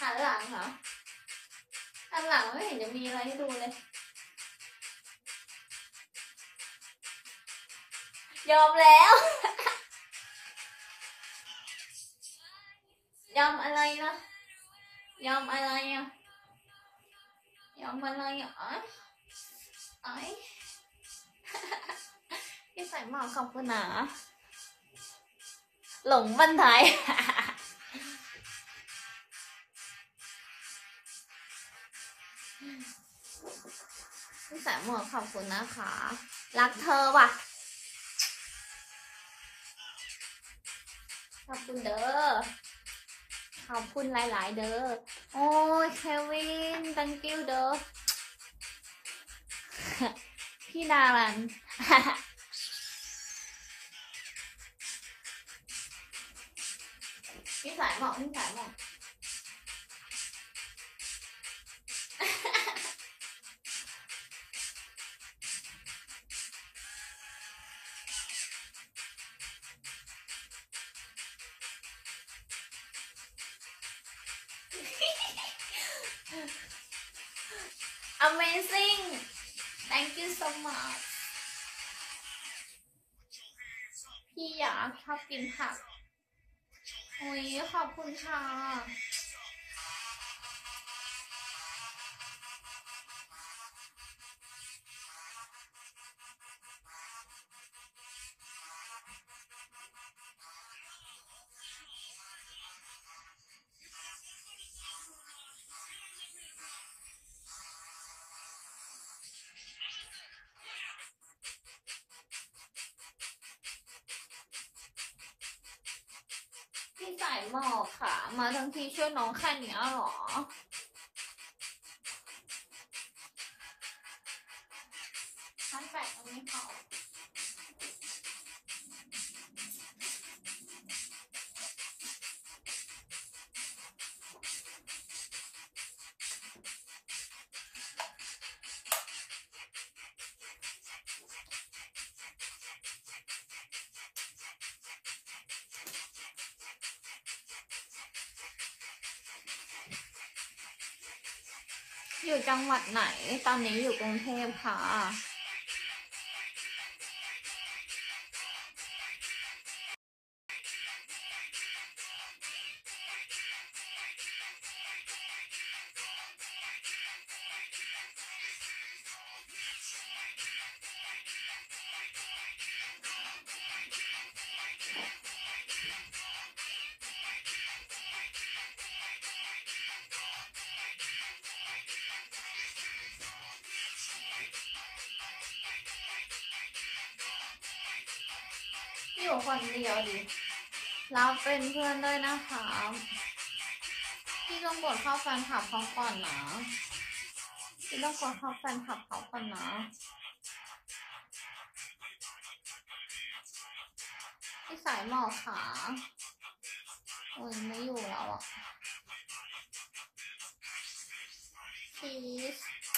หันหลังเหรอหันหลังไม่เห็นจะมีอะไรให้ดูเลยยอมแล้วยอมอะไรนะยอมอะไรอ่ะยอมอะไรอ่ะไอ้พี่ใส่หมอกขอบคุณนะหลงบันไทยพี่ใส่หมอกขอบคุณนะคะรักเธอว่ะขอบคุณเด้อขอบคุณหลายๆเด้อโอ้ยเควิน thank you เด้อพี่ดารันพี่สายหมอกพี่สายหมอกAmazing thank you so much พี่อยากชอบกินผักโอ้ยขอบคุณค่ะพี่สายหมอกค่ะมาทั้งทีช่วยน้องแค่นี้หรอท่านแปะตรงนี้เขาอยู่จังหวัดไหนตอนนี้อยู่กรุงเทพค่ะอยู่คนเดียวดิเราเป็นเพื่อนด้วยนะคะพี่ต้องกดเข้าแฟนคลับเขาก่อนนะพี่ต้องกดเข้าแฟนคลับเขาก่อนนะพี่สายหมอกขาโอ้ยไม่อยู่แล้วอ่ะพีช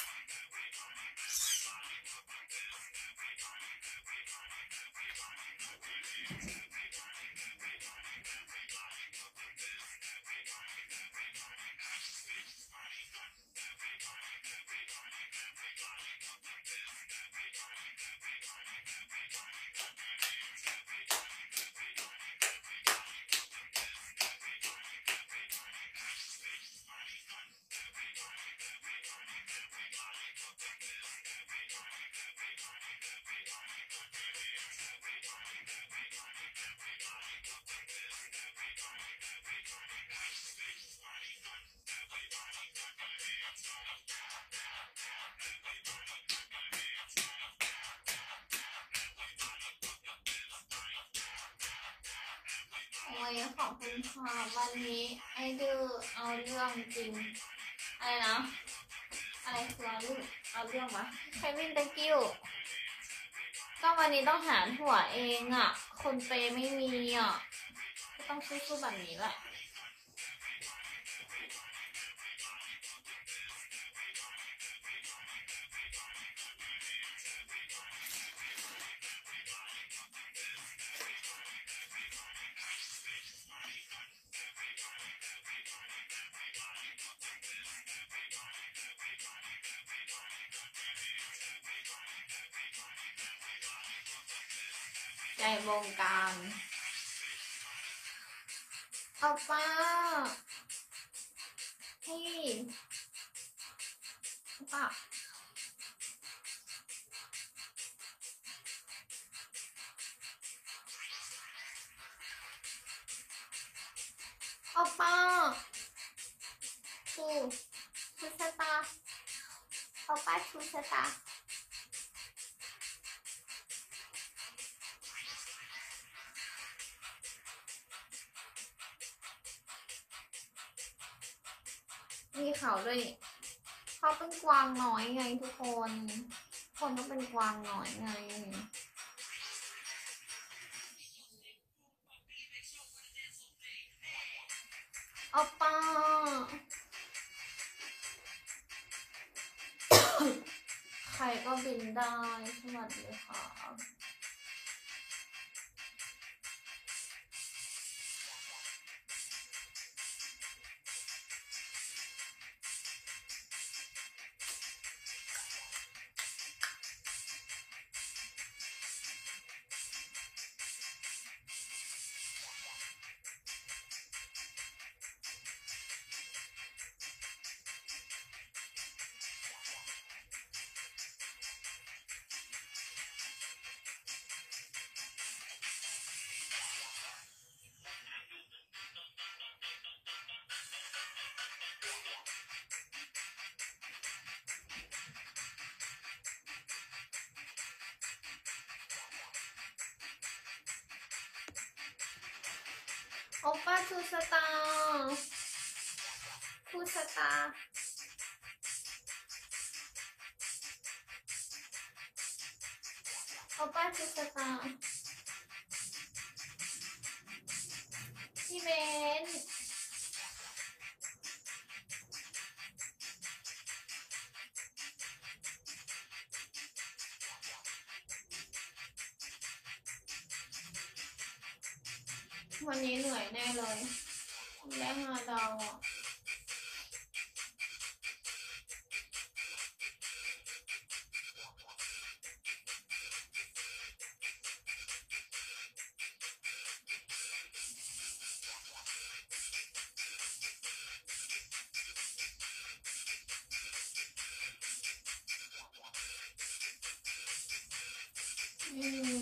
โอ้ยขอบคุณค่ะวันนี้ไอ้ดื้อเอาเรื่องจริงอะไรนะอะไรคือเอาเรื่องวะเควิน thank you ก็วันนี้ต้องหาถั่วเองอ่ะคนเปย์ไม่มีอ่ะก็ต้องสู้ๆแบบนี้แหละใจบงการเอาป้าพี่ป้าเอาป้าชูชะตาเอาป้าชูชะตามีเขาด้วยนี่เขาเป็นกวางน้อยไงทุกคนต้องเป็นกวางน้อยไงเอาป้าใครก็บินได้สวัสดีค่ะโอป้าชูสตาร์ชูสตาร์โอป้าชูสตาร์พี่เบนวันนี้เหนื่อยแน่เลยได้5 ดาวอ่ะเห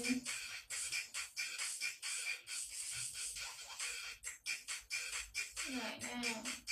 นื่อยแน่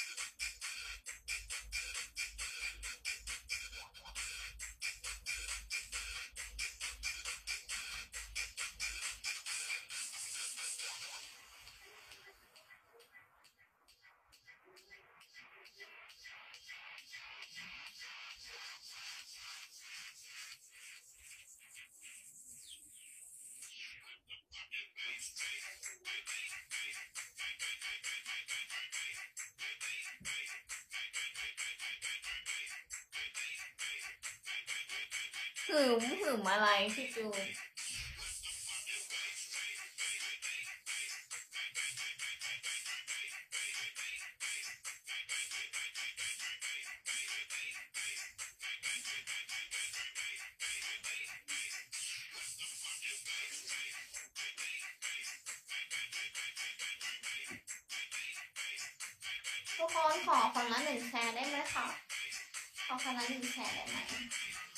หึมอะไรพี่จูทุกคนขอคนละ1 แชร์ได้ไหมคะขอคนละ1 แชร์ได้ไหม